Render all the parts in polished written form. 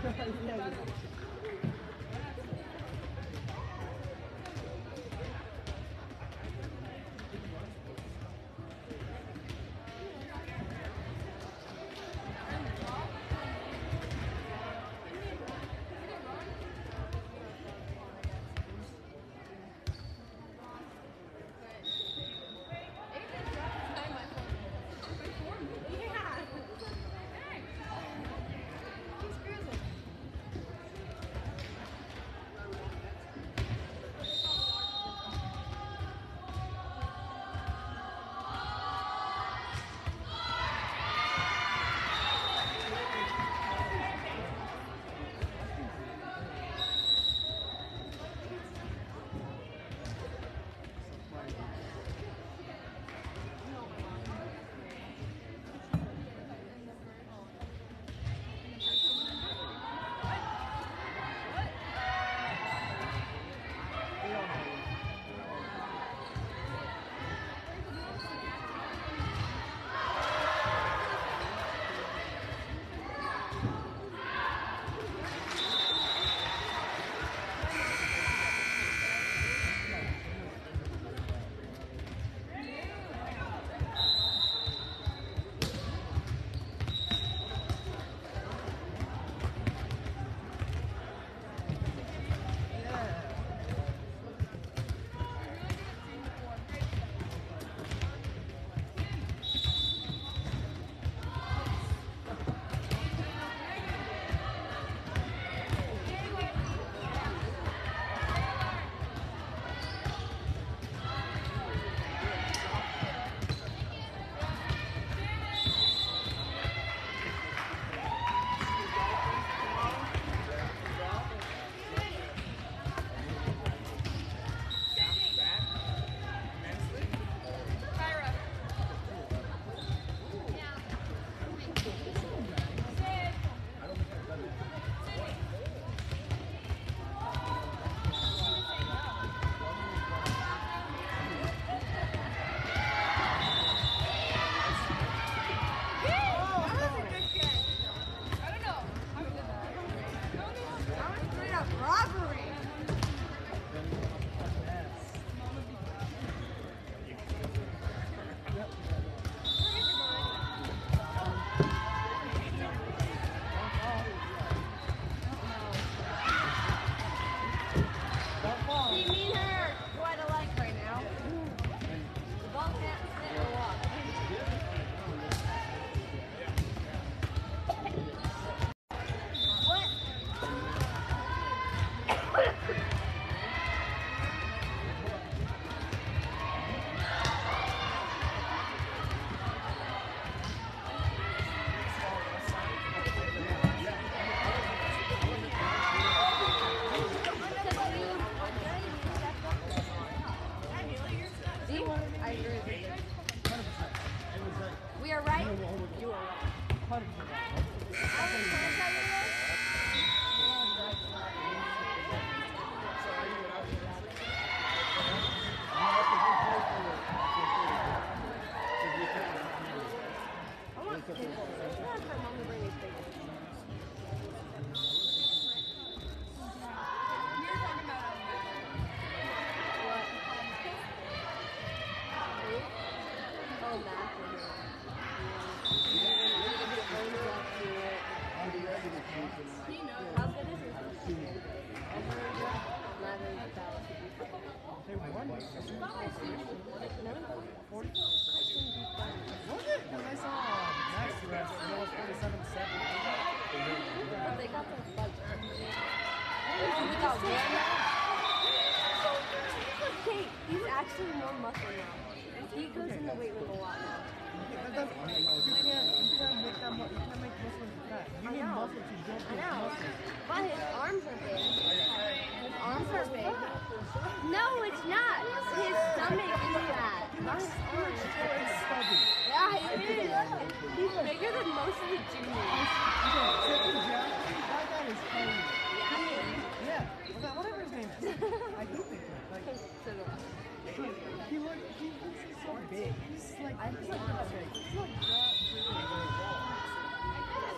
Sora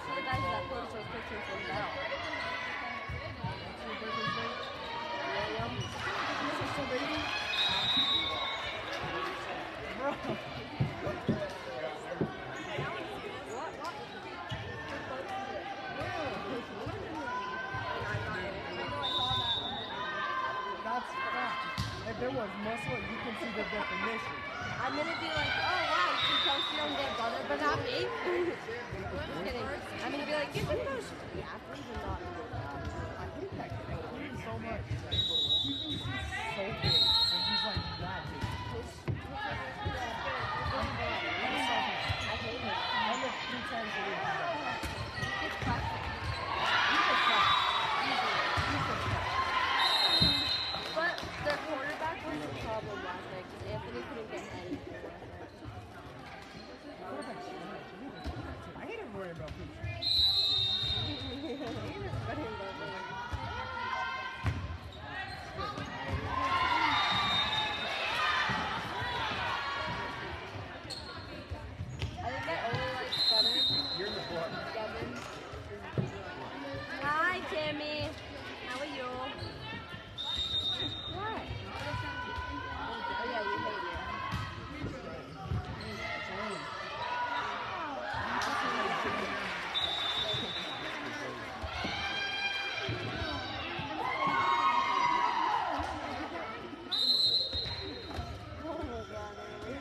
the guys that post those pictures from Bell. William. This is so baby. Bro. That's fact. If there was muscle, you can see the definition. I'm gonna be like, oh wow, she posted on their brother, but not me. Just kidding. I'm gonna be like, you can post the athletes and not me. I hate that kid. I hate him so much. He thinks he's so big, and he's like that big. I hate him. I look 3 times a week. It's classic. He's a cat. He's a cat. But their quarterback was the problem last night because Anthony couldn't get anything. Quarterback's trash. I hate him worrying about people. I think I only like Gunner. You're in the blood. Devin. Hi, Timmy. How are you? What? Oh yeah, you hate me. Oh my god.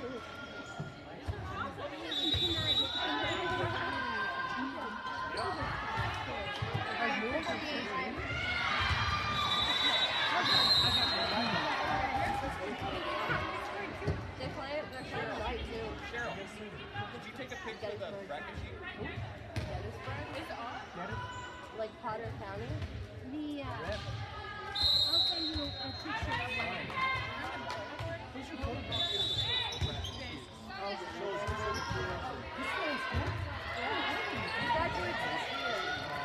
They play it, they're kind of right too. Cheryl, did you take a picture of the bracket sheet? Gettysburg? Get it? Like Potter County? I'll send you a picture of it. Who's your quarterback? He's still in school? He graduates this year.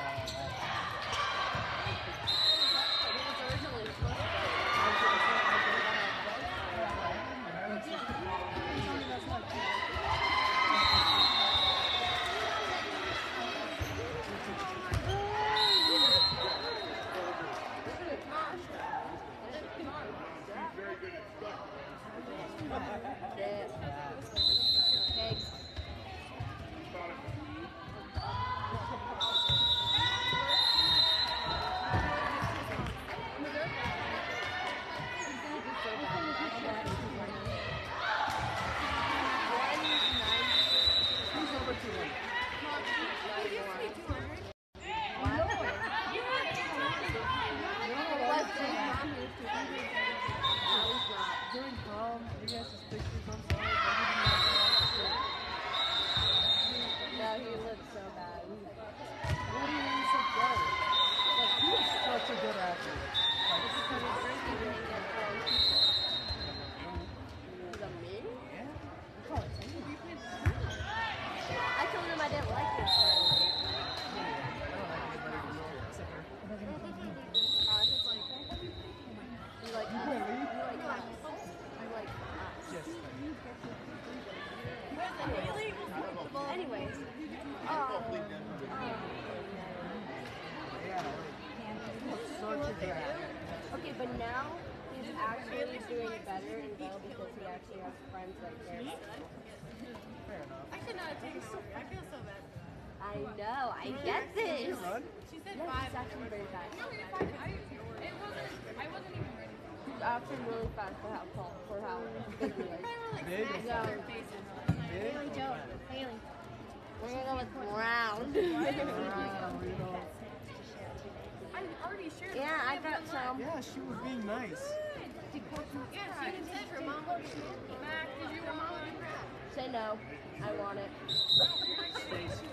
He was originally supposed to During prom, you guys just pictures, I'm sorry, but he did not No, he looks so bad. What do you mean so good? Like, he was such a good athlete. Like, He's a me? yeah, you call it team. I told him I didn't like his friend. I don't like anybody who's here except for... You like us? Wait, really? You like us? You like us? Yes. Anyways. Yeah. Such a good athlete. Okay, but now he's actually doing better in Bell because he actually has friends that care about him. Fair enough. I could not take a story. I feel so bad. I know, I get Did you this. run? She said Yeah, 5. it's actually very fast. No, you're fine. I wasn't even ready. He's actually really fast for how tall, for how big he is. Big? Yeah. Their faces. Big? Haley. We're gonna go with round. I'm already sure. Yeah, I got some. Yeah, she was being nice. Yeah, she even said her mom would be Mac, did your mom would be proud? Say no. I want it. Stacy.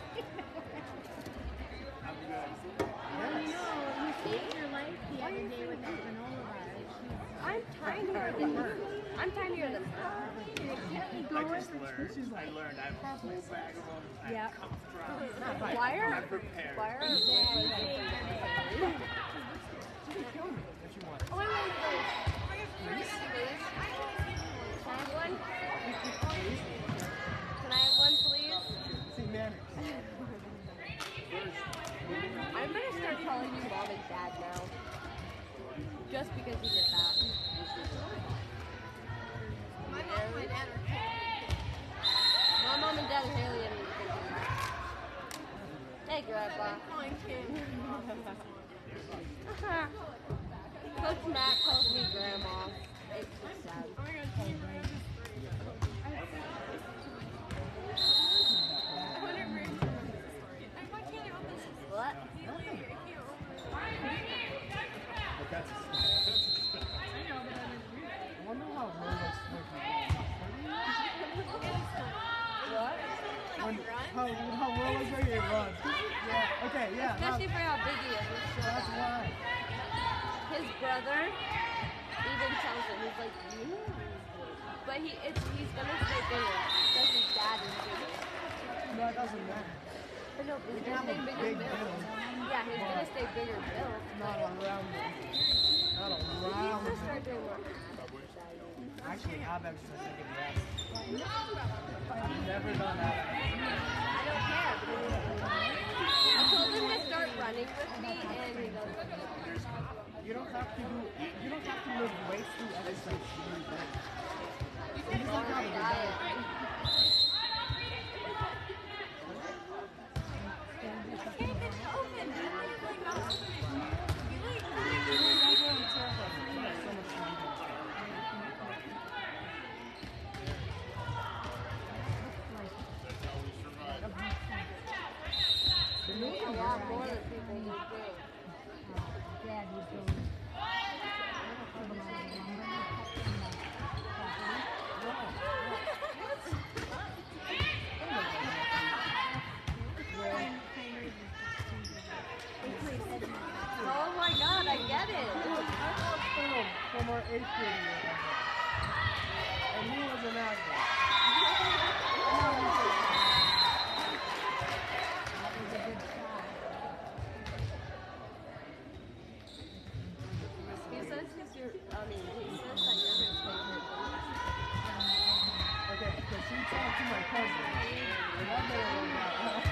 You saved your life the other day with that granola bar. I'm tinier than her. I'm tinier than her. I just learned. I learned. I have a whole bag of them. I have come from. Why are I'm prepared. why are If you want. Oh, wait, please. Can I have one? Can I have one, please? See, manners. I'm gonna start calling you mom and dad now. Just because you did that. My mom and my dad are My mom and dad are Haley and me. Hey, Grandpa. calling Kim. Coach Matt calls me Grandma. It's just sad. Oh my god, can you remember this? I wonder if Ray remembers this story. Why can't I open this? What? I can't open it. But that's a I know, but I didn't read it. I wonder how Rolex works. What? How Rolex ready to run. Yeah, okay, yeah. Especially for how big he is. It's so That's bad. why. His brother even tells him, he's like, you? But he's gonna stay bigger because his dad is bigger. No, it doesn't matter. But no, he's can gonna have stay a bigger big build. build. Yeah, he's gonna stay bigger build. Not around me. Not He needs around to me. start doing more ab exercises. Actually, ab exercise I can rest. I've never done ab. I don't care. I told him to start running with me, and he goes, You don't have to lift weights through exercise. You just on have a to diet. A lot more than people do too. Dad was going. Oh my god, I get it. film from our 8th grade year. And he was an actor. He says he says that you're his favorite. Okay, because he talked to my cousin. And I better work out.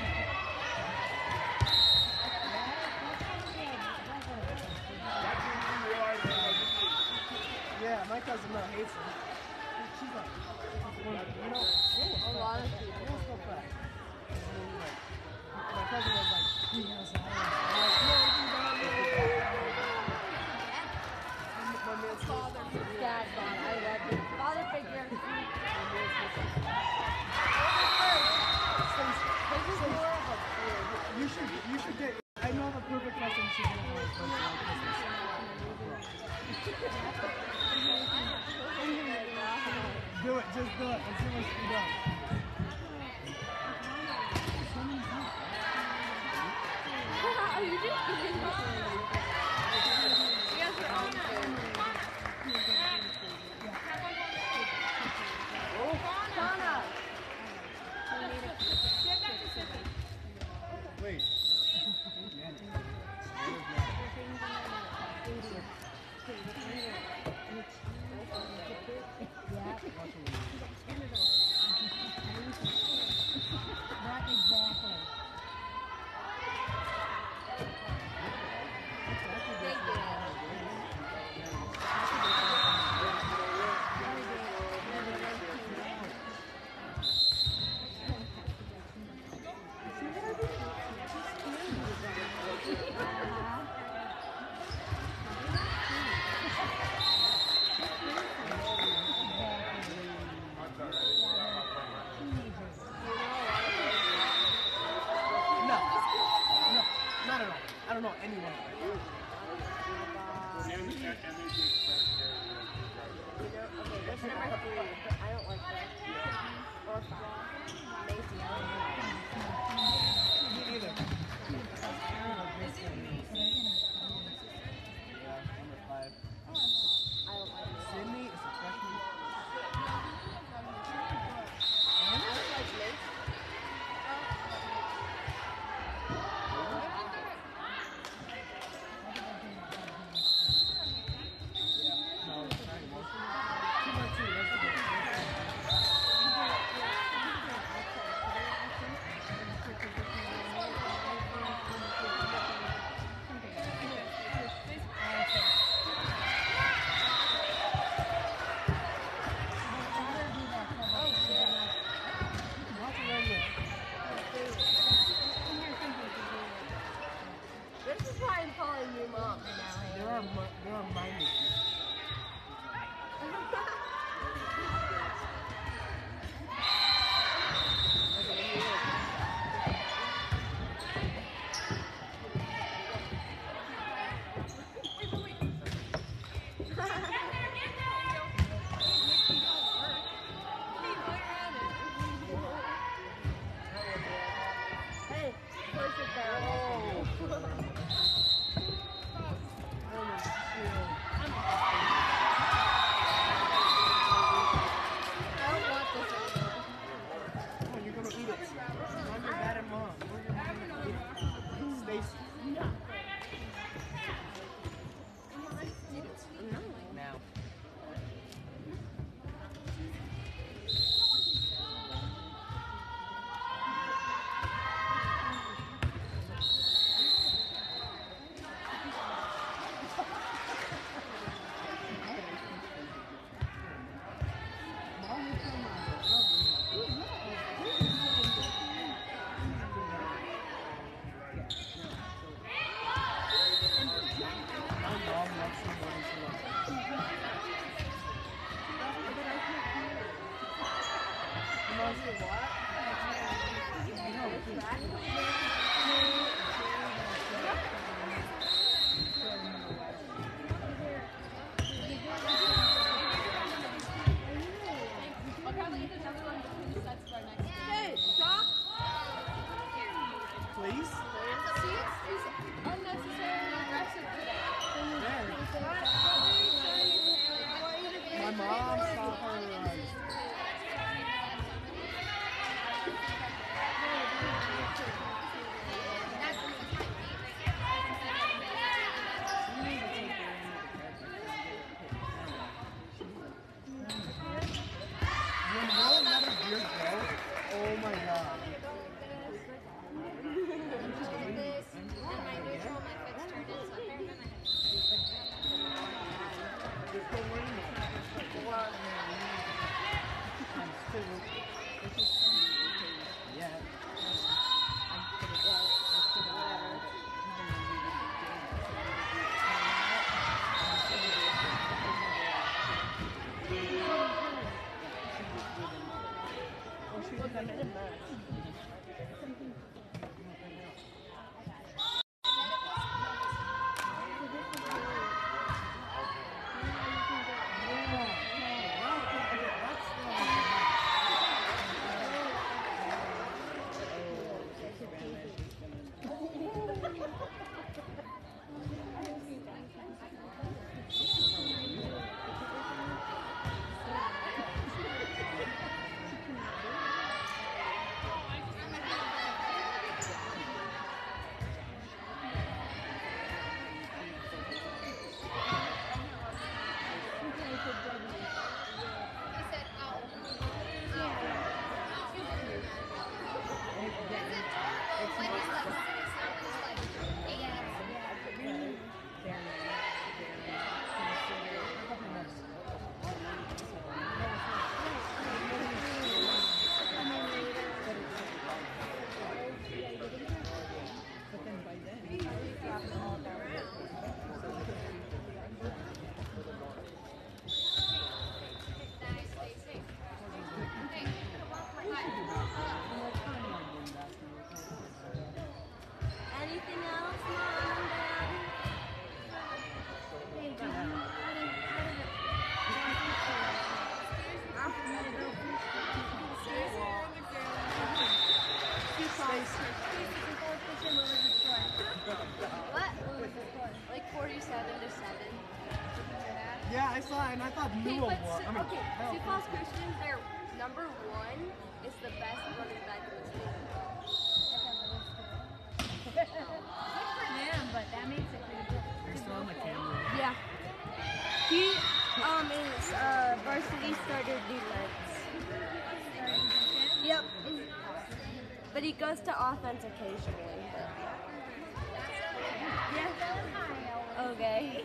Yeah, my cousin hates him. She's like, you know, A lot of people. let's go back. My cousin was like, yes, I am. I'm like, no, my man's father. Dad, I love you. Father figure. This is more of a kid. You should get, I know the perfect present she's going to have for Christmas. Do it, just do it. Let's see what she does. Are you just kidding me? You guys are all food. Oh, Donna! Wait. Not exactly. Thank No, not at all. I don't know anyone. Okay, that's number 3. I don't like that. Or 5. Macy. Me neither. Yeah, number 5. I don't like Macy. Sydney is a freshman. I don't like Macy. Yeah, no, not anymore. 2 by 2, that's good. Come on, you're gonna eat it. Mom, you're bad at mom. You're gonna eat it. Stacy. Now. I'll probably get another one between the sets for our next game. Hey, stop! Please? Seats is unnecessarily aggressive today. My mom saw her. When Will let a beard go, oh my god. This and my neutral, my fixed turned in, so they're gonna Just go ring it. What? Yeah. Anything else, Mom and Dad? What? Like 47 to 7. Yeah, I saw it and I thought Okay, Newell but won. I mean, okay, hell, Sioux Falls Christian, their number 1 is the best running back in the state. Good for them, but that makes it pretty good. You're still on the camera. Yeah. He is varsity starter defense. Yep. But he goes to offense occasionally. But yeah. Okay.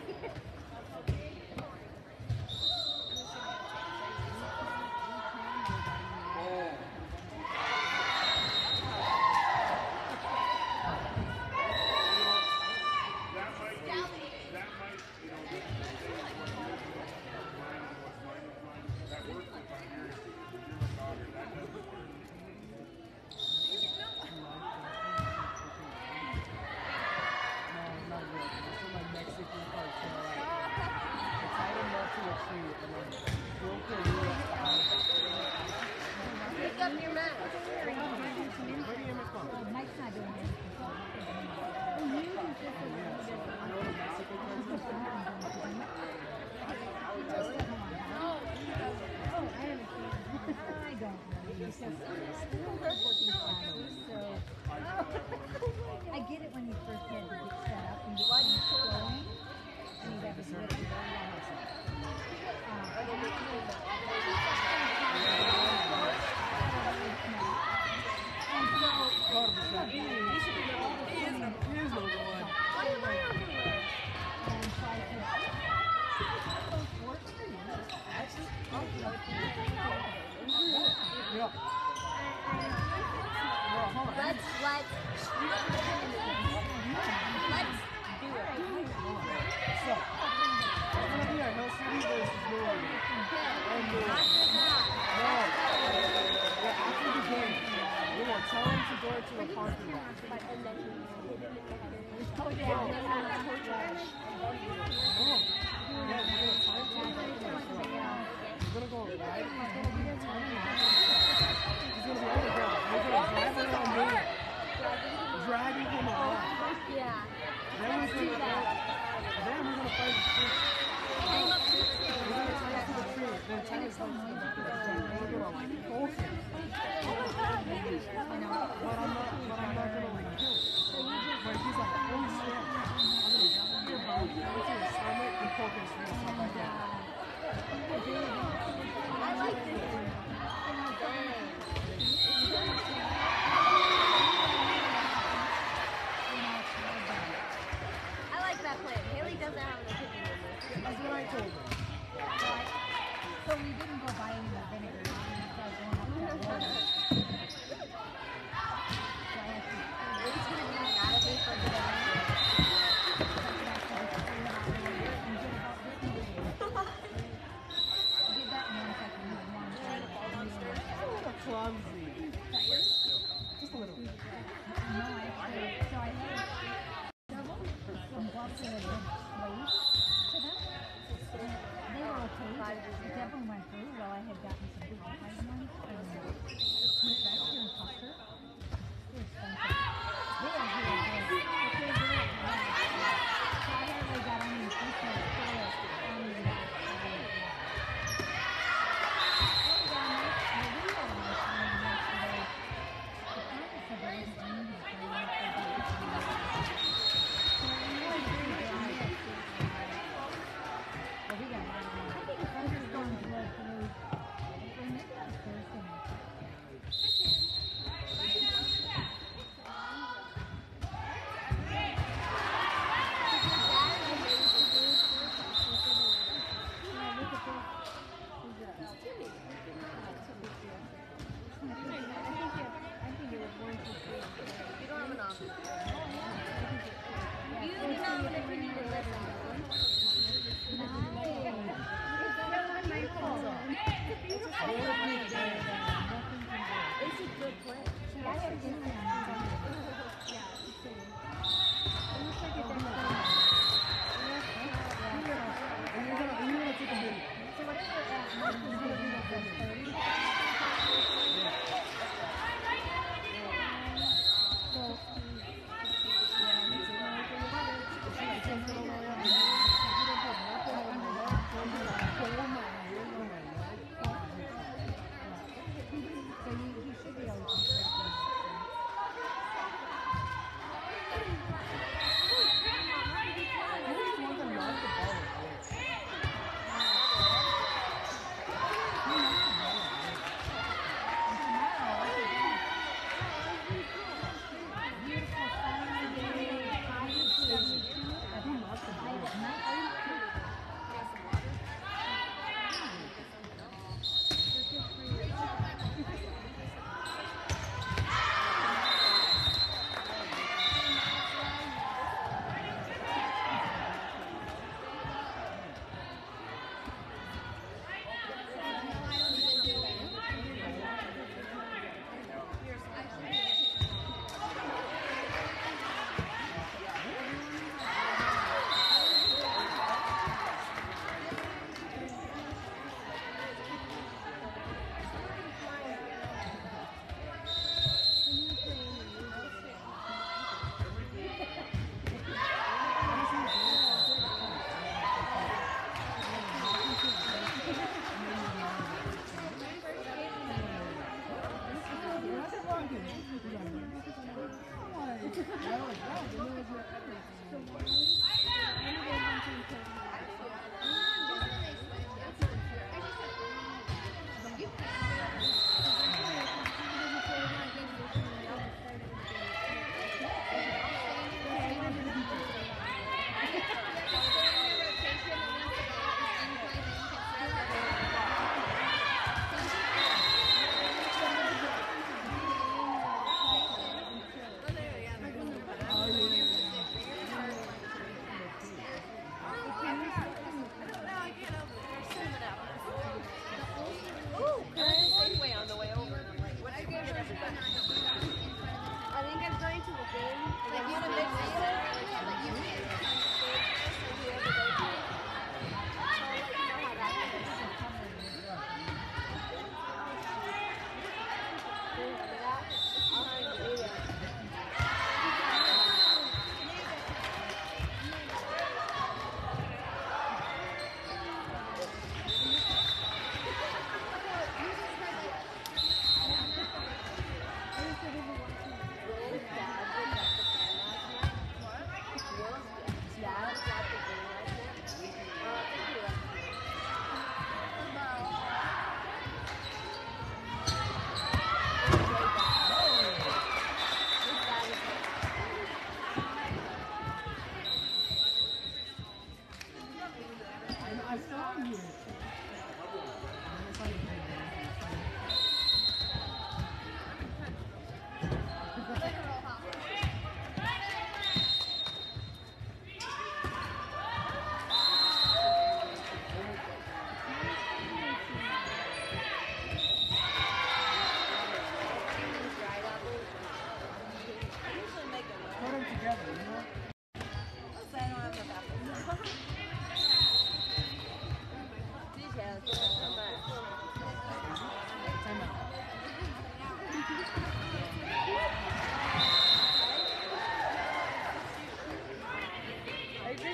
Dragging him around. Yeah. Then we're gonna fight the tree. We're gonna tie to the tree. Then tie his legs to the tree. We're gonna like hold him. But I'm not gonna like kill him. But he's like, oh shit. I'm gonna jump in your body, go to his stomach, and poke his face up like that. I like this one. I like that plan. Haley doesn't have an opinion on this. That's what I told him. So we didn't go buy any more vinegar. We started going up to that water. Haley's gonna be mad at me for the Clumsy. Just a little bit. No, actually, so I had some gloves that had been placed to them. And they were okay, but Devin went through. Well, I had gotten some big high ones from Western and Custer. They're expensive. They are really good. So I had like got on these people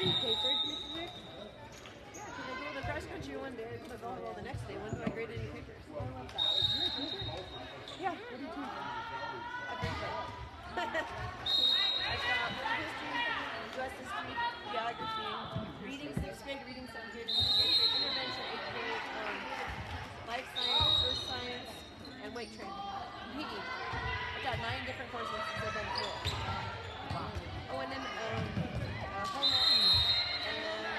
papers this week? Yeah, because I go to the cross country one day, the volleyball the next day. When do I grade any papers? I love that. Yeah. What do you think? I grade that. I've got world history, U.S. history, geography, reading 6th grade, reading 7th grade, reading 8th grade, intervention 8th grade, life science, earth science, and weight training. PE. I've got 9 different courses since I've been through it. Oh, and then home ec and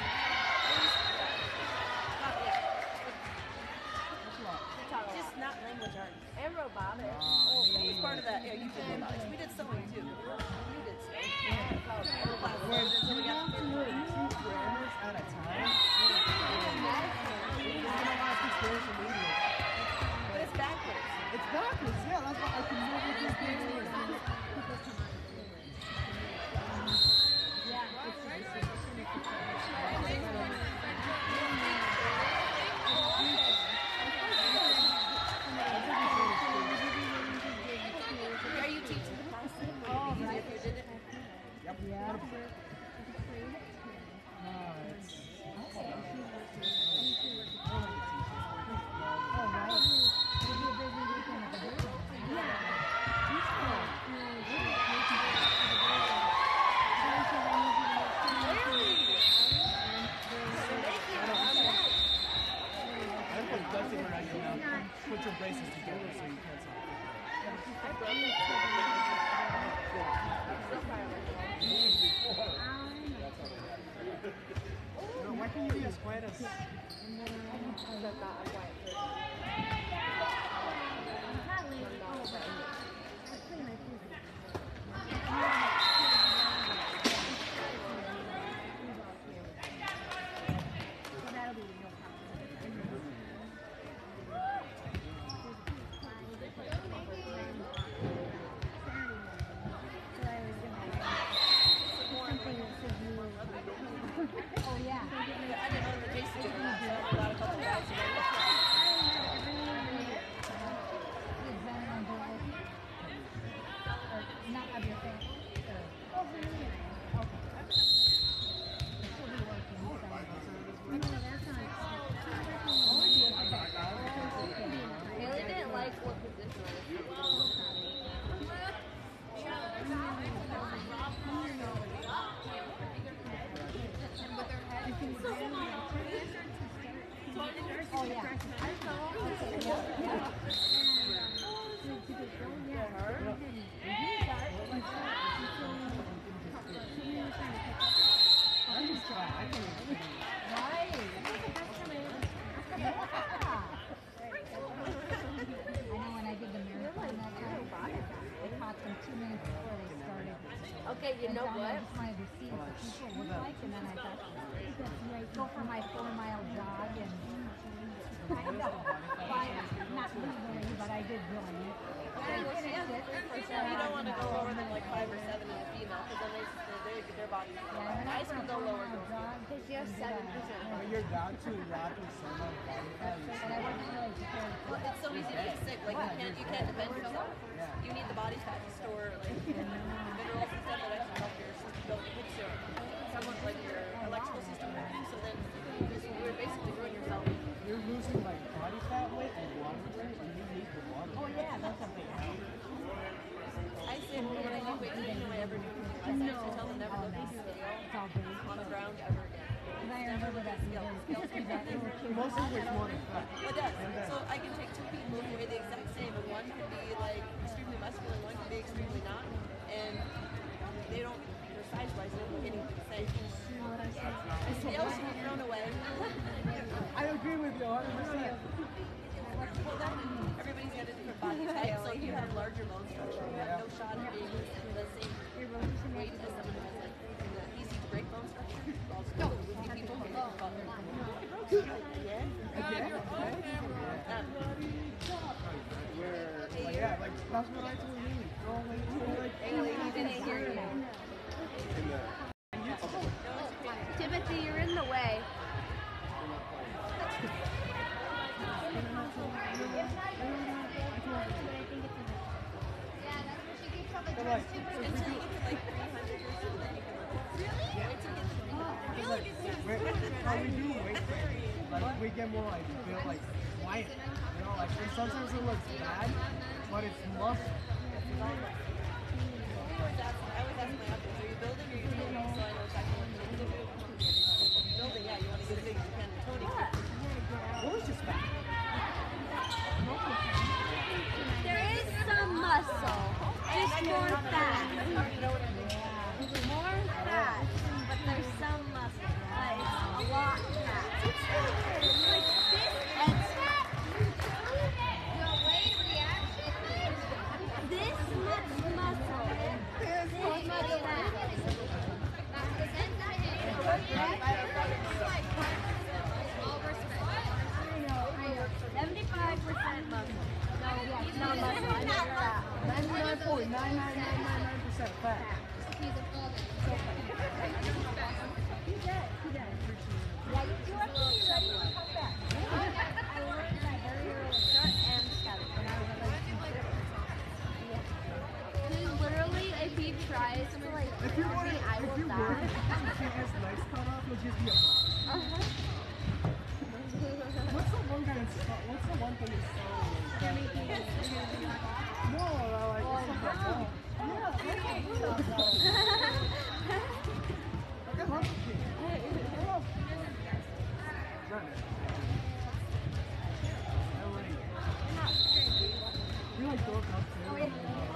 just not language arts. And robotics. Oh, that was part of that. Yeah, you did robotics. We did sewing too. You did sewing. Wait, you have to learn 2 grammars at a time? But it's backwards. It's backwards, yeah, that's why I can never just get it. Are you teaching the class? Oh, right. You did it? Yep. Yeah. Put your braces together so you can't talk. No, why can't you be as quiet as... I'm not a quiet person. Oh yeah. I didn't know the case of a couple of guys. Not of your family. Haley didn't like what position I was in. Oh yeah. Okay, you know what? I just wanted to see what people look like, and then I thought, go for my 4-mile jog and kind of not legally, but I did join it. You don't want to go lower than like 5 or 7 in a female because then their bodies. Guys can go lower. Because you have 7%. You're down to semi body fat. But I wasn't really prepared for Well, it's so easy to get sick. Like you can't defend yourself. You need the body fat to store like minerals and stuff that actually help your system build your somewhat like your electrical system working. So then you're basically ruining yourself. You're losing like body fat weight and water weight, and you need the water. Oh yeah, that's a big one. I say when I do weight training, I ever do I actually tell them never look at the scale It's all big. on the ground ever again. And I remember that scale. Most of which one is fat. Well, it does. So I can take 2 people who weigh the exact same, and one can be like extremely muscular, and one can be extremely not, and they don't. Their size-wise, they don't look anything the same. The scales should be thrown away. I agree with you 100%. Well, then everybody's got a different body type, so you have larger bone structure. You have no shot at being the same weight as someone who has an easy to break bone structure. Also, would be people who are about their Yeah, like that's what I told you. Haley, he didn't hear you. Timothy, you're in the way. we get more like feel like quiet. You know, like and sometimes it looks bad, but it's muscle. I always ask my athletes, are you building or are you toning? So I know exactly what to do. Building, yeah, you want to get as big as you can. Toning, What was just fat? There is some muscle, just more fat. More fat, but there's some muscle. Like a lot of fat. Like this and this much muscle and this much fat. 75% muscle. No muscle. I know fat. 99.99999% fat. Yeah, you have to be ready to come back. I learned that very early. Short and scatter. When I was like, because literally, if he tries to like If you hurt were me, I if will you were die. to take his legs cut off, you'll just be a boss. What's the one guy that's what's the one thing that's so no, like it's not that. Yeah, I got Hunter King. We like dog up too.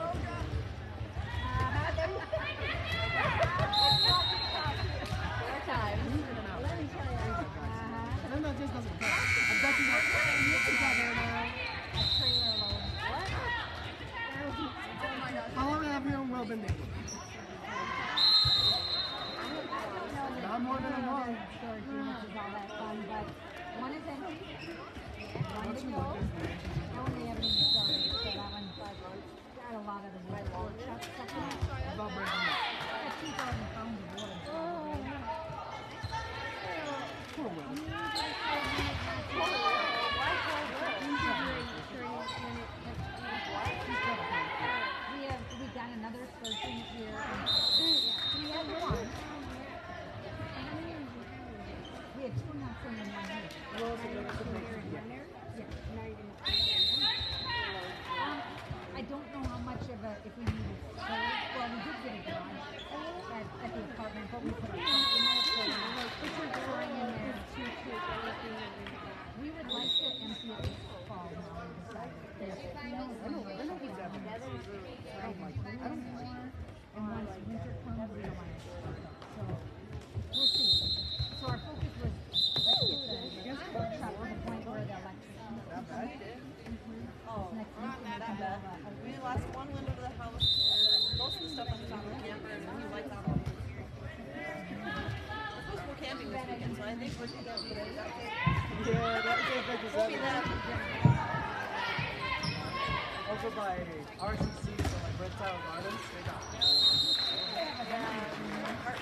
And that just doesn't count. I bet you like together now. How long have you and Will been dating? Not more than a month. Storage units is all that fun, but one is empty. One to go. Only everything is started, so that one's got a lot of the wood workshop stuff in it. About breaking up. Got 2,000 pounds of wood. Poor Will. We got another storage unit here. We had one. We had two months in and one here. I don't know how much of a, if we needed storage. Well, we did get a garage at the apartment, but we put our truck in there, so we were storing in there. We would like to empty it this fall now, we decided. I don't more, and once winter comes, we don't want to store it. So, we'll see. So our focus was, let's get the workshop to the point where the electrician is next week, and we can have we lost one window to the house, and most of the stuff on top of the camper is new lights on. We're supposed to go camping this weekend, so I think we're going to be ready. Yeah, that's the effect is that. Over by RCC, so like Reptile Gardens, they got. Our